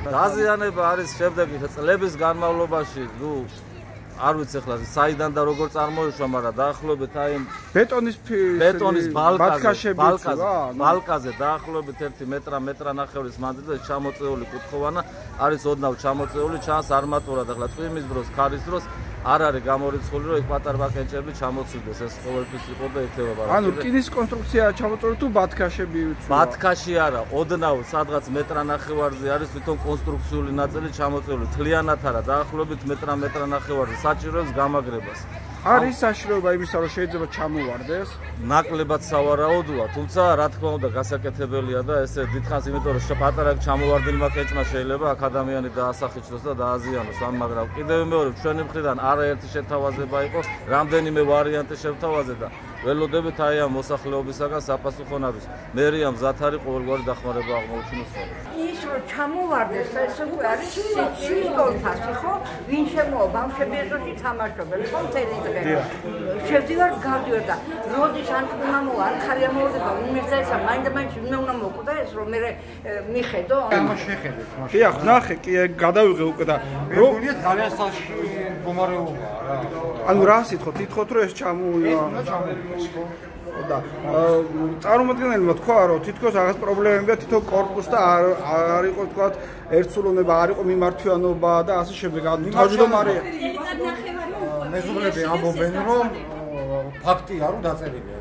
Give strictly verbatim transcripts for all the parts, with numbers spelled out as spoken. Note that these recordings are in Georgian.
დაზიანება არის შემდეგი წლების განმავლობაში, ნუ არ ვიცი ახლა საიდან და როგორ წარმოიშვა, მაგრამ დაახლოებით აი ბეტონის ბეტონის ბალკაზე, ბალკაზე, ბალკაზე დაახლოებით ერთი მეტრა, მეტრანახევრის მანძილზე ჩამოწეული კუთხოვანა არის ოდნავ ჩამოწეული, ჩანს არმატურად, ახლა წვიმის დროს, ქარის დროს არ არის გამორიცხული, რომ ეს პატარ ბაკენჭები ჩამოცვიდეს, ეს ყოველთვის იყო და იქნება. ანუ რკინის კონსტრუქცია ჩამოწეული თუ ბათქაშები უცვლია? ბათქაში არა, ოდნავ სადღაც მეტრანახევარზე არის თვითონ კონსტრუქციული ნაწილი ჩამოწეული, თლიანად არა, დაახლოებით მეტრა, მეტრანახევარზე საჭიროებს გამაგრებას. არის საშუალება იმისა, რომ შეიძლება ჩამოვარდეს? ნაკლებად სავარაუდოა, თუმცა რა თქმა უნდა გასაკეთებელია და ესე დიდხანს, იმიტომ რომ პატარა ჩამოვარდნილმა კენჭმა შეიძლება აქ ადამიანი დაასახიჩროს და დააზიანოს, ამ მაგრამ კიდევ მეორე ჩვენი მხრიდან არაერთი შეთავაზება იყო, რამდენიმე ვარიანტი შევთავაზე და ველოდებით აი ამ მოსახლეობისაგან საპასუხონაროს. მერია მზად არის ყოველგვარი დახმარება აღმოუჩინოს. ის რომ ჩამოვარდეს, ეს უკვე არის სიტყვა, ხო? ვინ შემოვა ბავშვები ეზოში თამაშობენ, ხო მთელი დღე. შევდივარ, გავდივარ და როდის ან უნდა მოვა, ან ხარია მოვდება, უმირდა ესა, მაინდა მაინც უნდა უნდა მოკვდა ეს რომ მე მიხედო. ამ შეხედეთ მაშინ. კი, ახ ნახე, კი გადავიღე უკვე და რომ ძალიან საშიში მდგომარეობაა რა. ანუ რა სიტყვით, თითქოს რომ ეს ჩამოუვა. და წარმომადგენელმა თქვა რომ თითქოს რაღაც პრობლემებია თითო კორპუსს და არ არ იყო თქვა ერთსულოვნება, არ იყო მიმართვიანობა და ასე შემდეგ. თავმჯდომარე მეზობლები ამბობენ რომ ფაქტია რომ დაწერილია.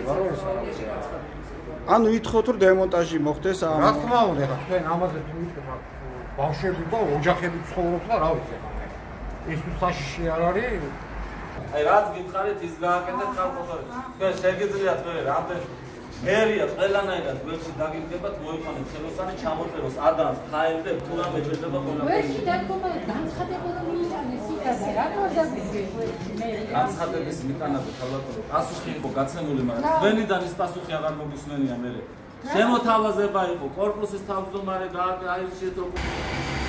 ანუ ითხოვთ რომ დემონტაჟი მოხდეს ამ. რა თქმა უნდა, ხა თქვენ ამაზე თუ იტყვა ბავშვები და ოჯახები ცხოვრობს და რა ვიცი. ეს თუ საშიში არ არის? აი რაც გითხარით ის გააკეთეთ ხალხოთორე. თქვენ შეგიძლიათ მე რამდენი მერია ყველანაირად ვერში დაგიგდებათ მოიყვანეთ ხელოსანი ჩამოწეროს ადანს ფაილზე თუ რამე შეიძლება ყველა. ვერში დადგომა განცხადებები მიიტანეს იქაზე რატო დაგიგე მერია. განცხადების მიტანაზე ხალხო პასუხი იყო გაცემული, მაგრამ თქვენიდან ის პასუხი აღარ მოგისმენია მე. შემოთავაზება იყო კორპუსის თავმჯდომარე გააირჩიეთ.